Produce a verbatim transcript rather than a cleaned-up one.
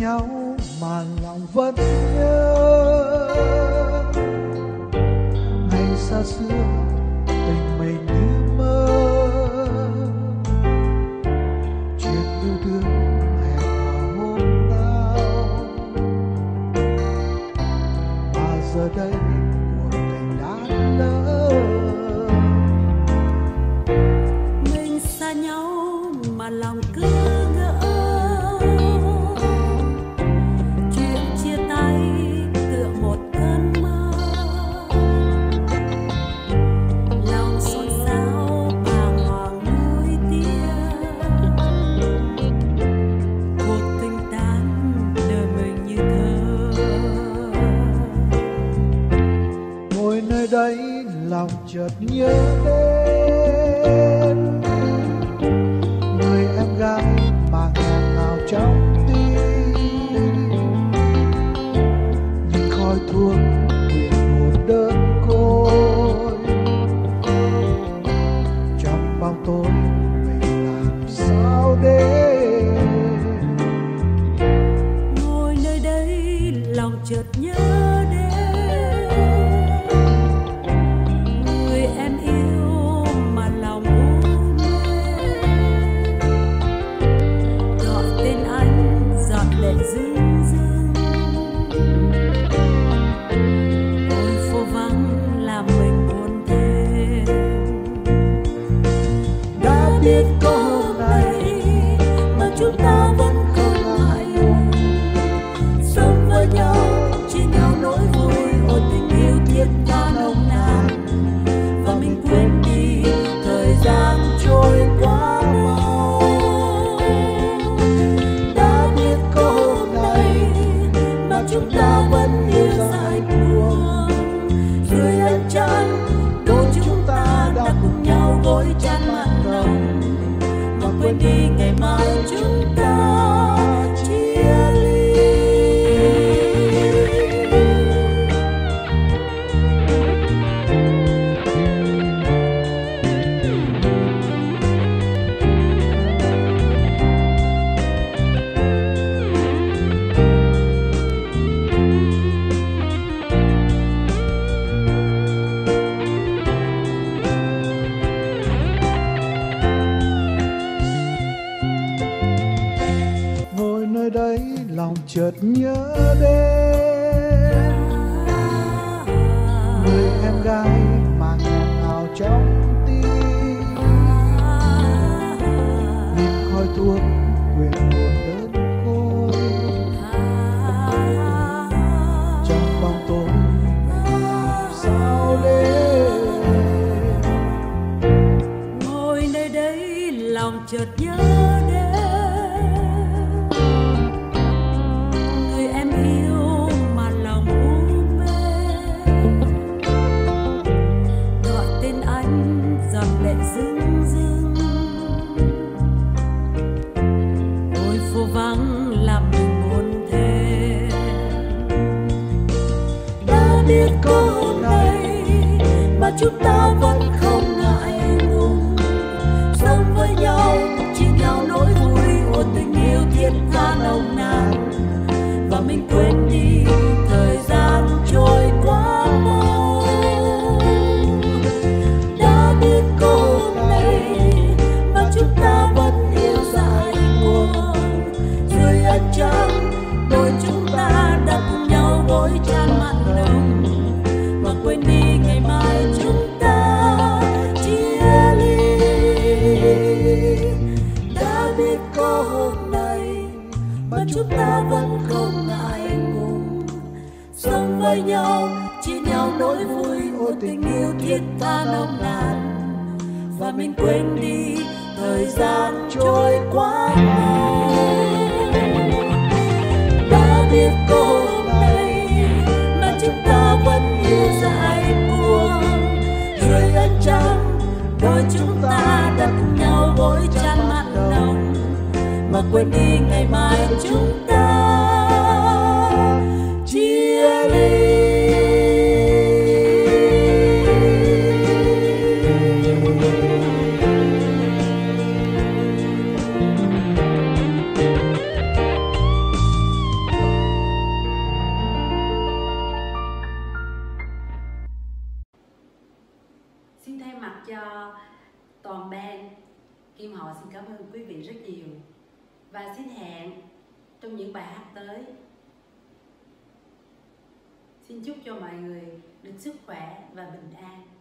nhau mà lòng vẫn nhớ. Ngày xa xưa tình mình như mơ, chuyện yêu đương hẹn hò hôm nào, mà giờ đây cuộc tình đã lỡ. Mình xa nhau mà lòng cứ ngỡ, chuyện chia tay tựa một cơn mơ. Lòng xôn xao bàng hoàng nuối tiếc, cuộc tình tan đời mình như thơ. Ngồi nơi đây lòng chợt nhớ đến người em gái mà nghẹn ngào trong tim, nhìn khói thuốc quyện một đơn côi. Trong bóng tối mình làm sao để Ngồi nơi đây lòng chợt nhớ đến người em yêu mà lòng u mê. Gọi tên anh giọt lệ rưng rưng, ôi phố vắng làm mình buồn thêm. đã biết có hôm nay Mà chúng ta vẫn không ngại ngùng, sống với nhau chia nhau nỗi vui. Ôi tình yêu thiết tha nồng nàn, và mình quên đi thời gian trôi quá mau. đã biết có hôm nay Mà chúng ta vẫn yêu dại cuồng, dưới ánh trăng đôi chúng ta đã cùng nhau gối chăn mặn nồng, mà quên đi ngày mai chúng ta chia ly. ngồi nơi đây lòng chợt nhớ đến người em gái mà nghẹn ngào trong tim, nhìn khói thuốc quyện một đơn côi. Trong bóng tối mình làm sao để Ngồi nơi đây lòng chợt nhớ đến người em yêu mà lòng u mê. Gọi tên anh giọt lệ rưng rưng, ôi phố vắng làm mình buồn thêm. Đã biết có hôm nay mà chúng ta vẫn không ngại ngùng, sống với nhau chia nhau nỗi vui. Ôi tình yêu thiết tha nồng nàn, và mình quên đi thời gian trôi quá mau. Đã biết có hôm nay mà chúng ta vẫn yêu dại cuồng, dưới ánh trăng đôi chúng ta đã cùng nhau gối chăn mặn nồng, mà quên đi ngày mai chúng ta chia ly. Đã biết có hôm nay mà chúng ta vẫn không ngại ngùng, sống với nhau chia nhau nỗi vui. Ôi tình yêu thiết tha nồng nàn, và mình quên đi thời gian trôi quá mau. Đã biết có hôm nay mà chúng ta vẫn yêu dại cuồng, dưới ánh trăng đôi chúng ta đã cùng nhau gối chăn mặn nồng, mà quên đi ngày mai chúng ta chia ly. và xin hẹn trong những bài hát tới. Xin chúc cho mọi người được sức khỏe và bình an.